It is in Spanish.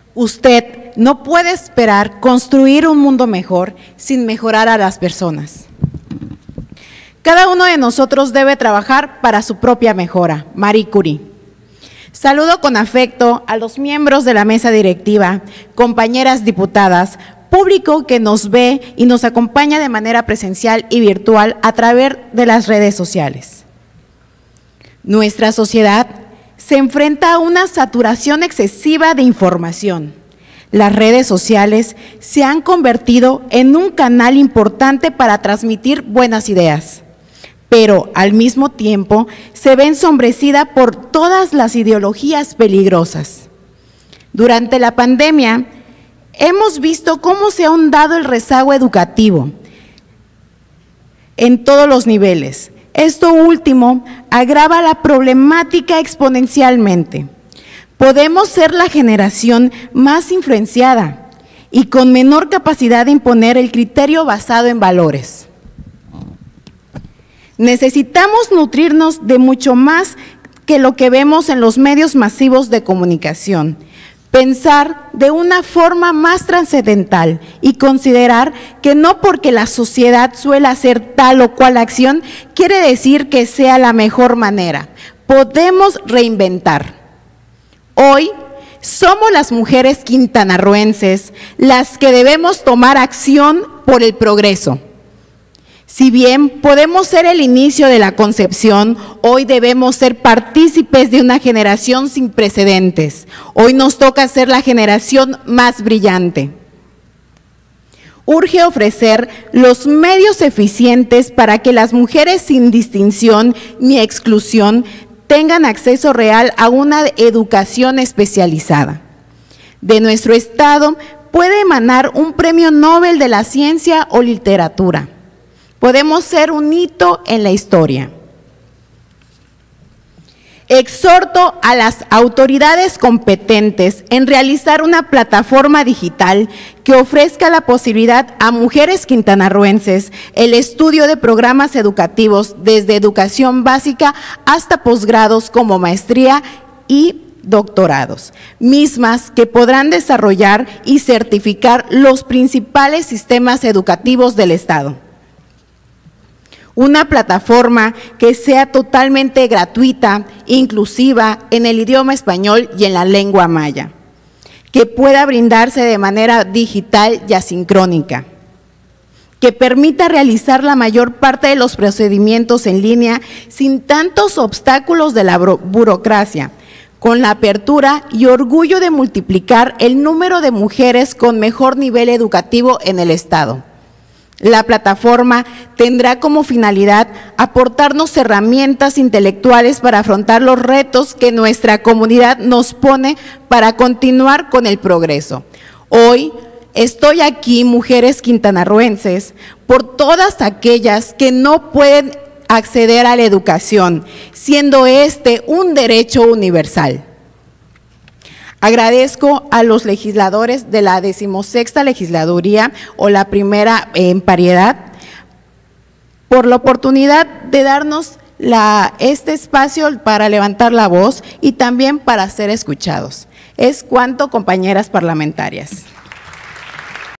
Usted no puede esperar construir un mundo mejor sin mejorar a las personas. Cada uno de nosotros debe trabajar para su propia mejora. Marie Curie. Saludo con afecto a los miembros de la mesa directiva, compañeras diputadas, público que nos ve y nos acompaña de manera presencial y virtual a través de las redes sociales. Nuestra sociedad se enfrenta a una saturación excesiva de información. Las redes sociales se han convertido en un canal importante para transmitir buenas ideas, pero al mismo tiempo se ve ensombrecida por todas las ideologías peligrosas. Durante la pandemia, hemos visto cómo se ha ahondado el rezago educativo en todos los niveles. Esto último agrava la problemática exponencialmente. Podemos ser la generación más influenciada y con menor capacidad de imponer el criterio basado en valores. Necesitamos nutrirnos de mucho más que lo que vemos en los medios masivos de comunicación. Pensar de una forma más trascendental y considerar que no porque la sociedad suele hacer tal o cual acción, quiere decir que sea la mejor manera. Podemos reinventar. Hoy somos las mujeres quintanarroenses las que debemos tomar acción por el progreso. Si bien podemos ser el inicio de la concepción, hoy debemos ser partícipes de una generación sin precedentes. Hoy nos toca ser la generación más brillante. Urge ofrecer los medios eficientes para que las mujeres sin distinción ni exclusión tengan acceso real a una educación especializada. De nuestro Estado puede emanar un premio Nobel de la Ciencia o Literatura. Podemos ser un hito en la historia. Exhorto a las autoridades competentes en realizar una plataforma digital que ofrezca la posibilidad a mujeres quintanarroenses el estudio de programas educativos desde educación básica hasta posgrados como maestría y doctorados, mismas que podrán desarrollar y certificar los principales sistemas educativos del Estado. Una plataforma que sea totalmente gratuita, inclusiva en el idioma español y en la lengua maya, que pueda brindarse de manera digital y asincrónica, que permita realizar la mayor parte de los procedimientos en línea sin tantos obstáculos de la burocracia, con la apertura y orgullo de multiplicar el número de mujeres con mejor nivel educativo en el Estado. La plataforma tendrá como finalidad aportarnos herramientas intelectuales para afrontar los retos que nuestra comunidad nos pone para continuar con el progreso. Hoy estoy aquí, mujeres quintanarroenses, por todas aquellas que no pueden acceder a la educación, siendo este un derecho universal. Agradezco a los legisladores de la 16ª legisladuría o la primera en paridad por la oportunidad de darnos este espacio para levantar la voz y también para ser escuchados. Es cuanto, compañeras parlamentarias.